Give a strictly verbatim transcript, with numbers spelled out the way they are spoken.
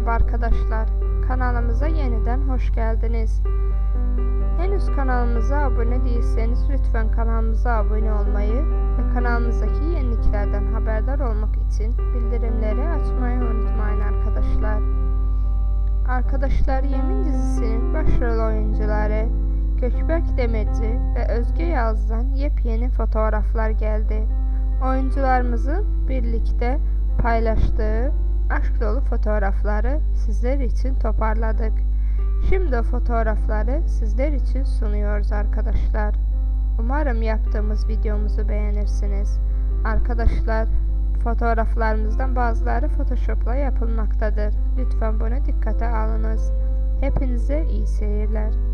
Merhaba arkadaşlar, kanalımıza yeniden hoş geldiniz. Henüz kanalımıza abone değilseniz lütfen kanalımıza abone olmayı ve kanalımızdaki yeniliklerden haberdar olmak için bildirimleri açmayı unutmayın arkadaşlar. Arkadaşlar, Yemin dizisinin başrol oyuncuları Gökberk Demirci ve Özge Yağız'dan yepyeni fotoğraflar geldi. Oyuncularımızın birlikte paylaştığı aşk dolu fotoğrafları sizler için toparladık. Şimdi o fotoğrafları sizler için sunuyoruz arkadaşlar. Umarım yaptığımız videomuzu beğenirsiniz. Arkadaşlar, fotoğraflarımızdan bazıları Photoshop'la yapılmaktadır. Lütfen bunu dikkate alınız. Hepinize iyi seyirler.